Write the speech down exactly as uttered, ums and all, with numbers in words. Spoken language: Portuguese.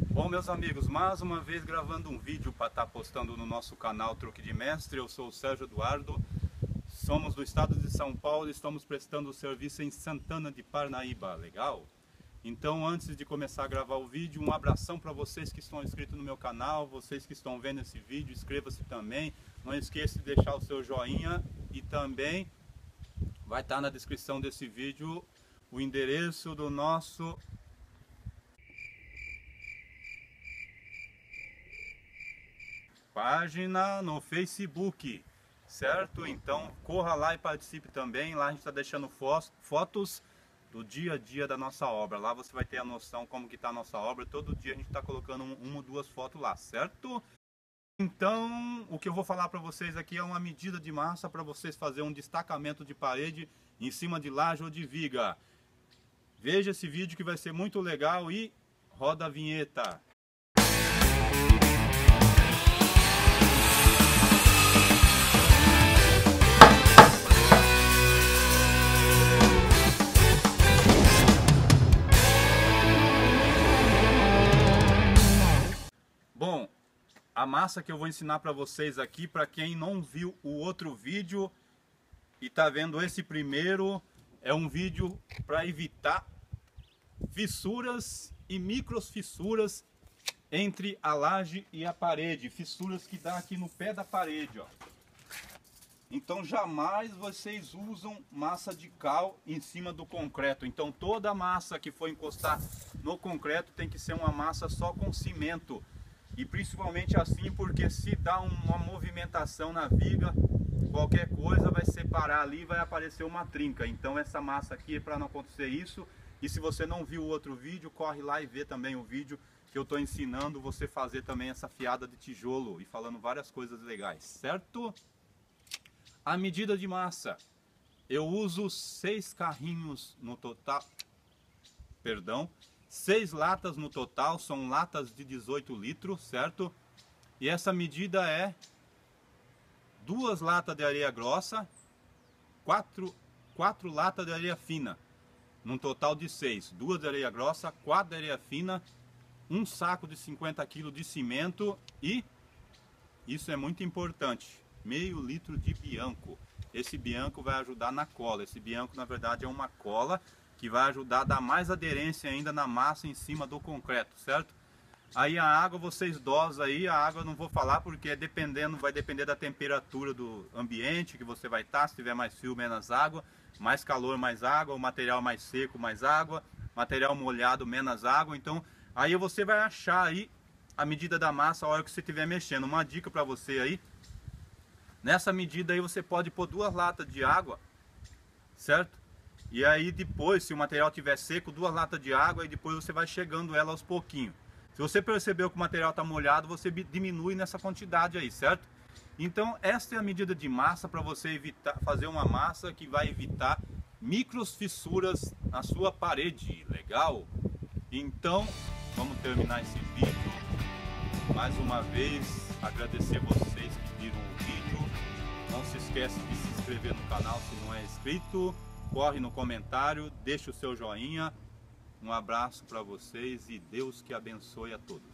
Bom, meus amigos, mais uma vez gravando um vídeo para estar postando no nosso canal Truque de Mestre. Eu sou o Sérgio Eduardo, somos do estado de São Paulo e estamos prestando o serviço em Santana de Parnaíba, legal? Então, antes de começar a gravar o vídeo, um abração para vocês que estão inscritos no meu canal, vocês que estão vendo esse vídeo, inscreva-se também. Não esqueça de deixar o seu joinha e também vai estar na descrição desse vídeo o endereço do nosso página no Facebook, certo? Então corra lá e participe também. Lá a gente está deixando fotos do dia a dia da nossa obra. Lá você vai ter a noção como que está a nossa obra. Todo dia a gente está colocando uma ou duas fotos lá, certo? Então o que eu vou falar para vocês aqui é uma medida de massa para vocês fazer um destacamento de parede em cima de laje ou de viga. Veja esse vídeo que vai ser muito legal e roda a vinheta. Bom, a massa que eu vou ensinar para vocês aqui, para quem não viu o outro vídeo e está vendo esse primeiro, é um vídeo para evitar fissuras e micros fissuras entre a laje e a parede, fissuras que dá aqui no pé da parede, ó. Então jamais vocês usam massa de cal em cima do concreto. Então toda a massa que for encostar no concreto tem que ser uma massa só com cimento. E principalmente assim, porque se dá uma movimentação na viga, qualquer coisa vai separar ali e vai aparecer uma trinca. Então essa massa aqui é para não acontecer isso. E se você não viu o outro vídeo, corre lá e vê também o vídeo que eu estou ensinando você fazer também essa fiada de tijolo e falando várias coisas legais, certo? A medida de massa, eu uso seis carrinhos no total, perdão, seis latas no total, são latas de dezoito litros, certo? E essa medida é duas latas de areia grossa, quatro, quatro latas de areia fina, num total de seis. Duas de areia grossa, quatro de areia fina, um saco de cinquenta quilos de cimento e, isso é muito importante, meio litro de bianco. Esse bianco vai ajudar na cola. Esse bianco na verdade é uma cola que vai ajudar a dar mais aderência ainda na massa em cima do concreto, certo? Aí a água vocês dosam aí, a água eu não vou falar porque é dependendo, vai depender da temperatura do ambiente que você vai estar. Se tiver mais frio, menos água, mais calor, mais água, o material mais seco, mais água, material molhado, menos água. Então aí você vai achar aí a medida da massa a hora que você estiver mexendo. Uma dica para você aí, nessa medida aí você pode pôr duas latas de água, certo? E aí depois, se o material estiver seco, duas latas de água e depois você vai chegando ela aos pouquinhos. Se você percebeu que o material está molhado, você diminui nessa quantidade aí, certo? Então esta é a medida de massa para você evitar, fazer uma massa que vai evitar micros fissuras na sua parede, legal? Então vamos terminar esse vídeo. Mais uma vez agradecer vocês que viram o vídeo. Não se esqueça de se inscrever no canal se não é inscrito. Corre no comentário, deixa o seu joinha. Um abraço para vocês e Deus que abençoe a todos.